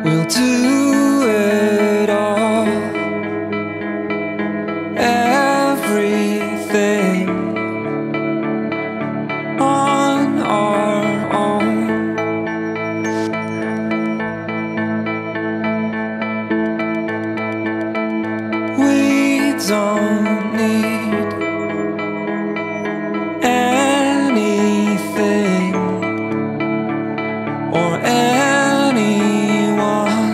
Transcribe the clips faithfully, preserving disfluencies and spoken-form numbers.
We'll do it all, everything on our own. We don't need anything or anyone.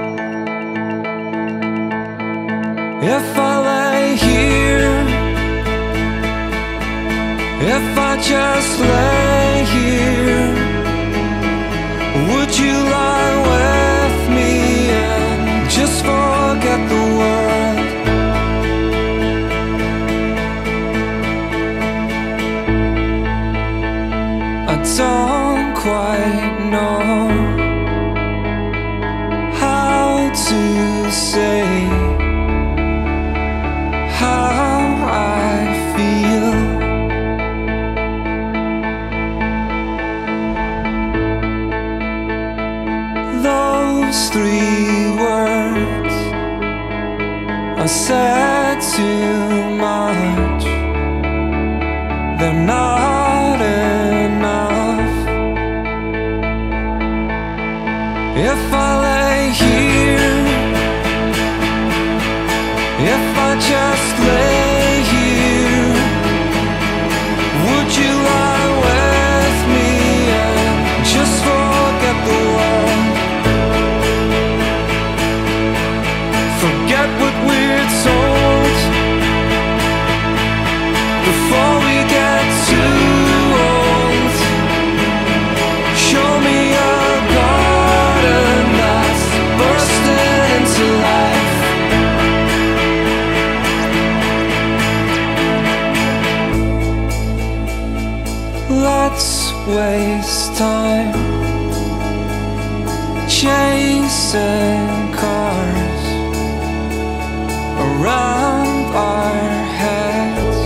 If I lay here, if I just lay here, would you lie with me and just forget the world? I don't quite know how to say how I feel. Those three words I said too much. They're not enough. If I lay here, if I just lay here, would you lie with me and just forget the world? Forget what we're told before we get too old. Show me a garden that's bursting into life. Let's waste time chasing cars around our heads.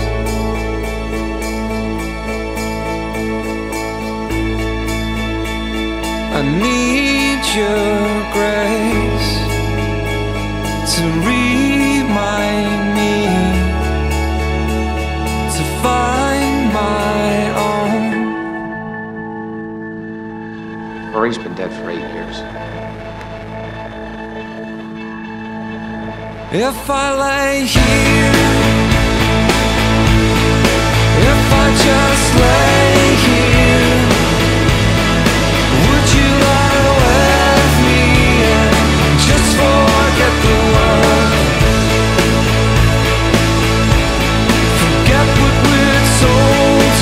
I need your grace to remind me to find my own. Marie's been dead for eight years. If I lay here, if I just lay here, would you lie with me and just forget the world? Forget what we're told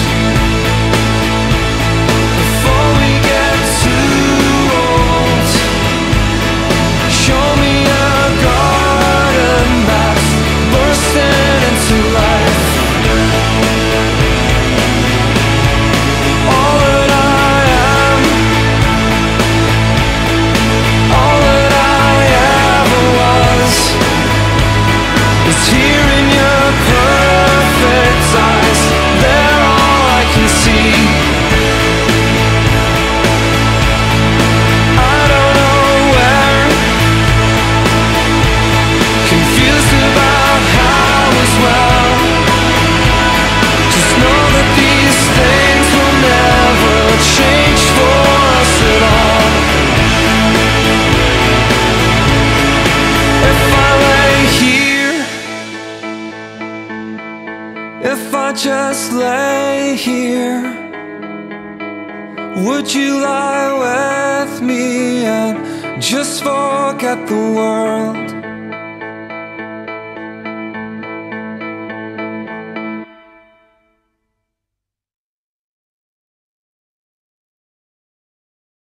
before we get too old. Show me a garden that's bursting into life. All that I am, all that I ever was, is here in your perfect eyes. They're all I can see. I don't know where, confused about how as well. Just know that these things will never change for us at all. If I lay here, if I just lay here, would you lie with me and just forget the world?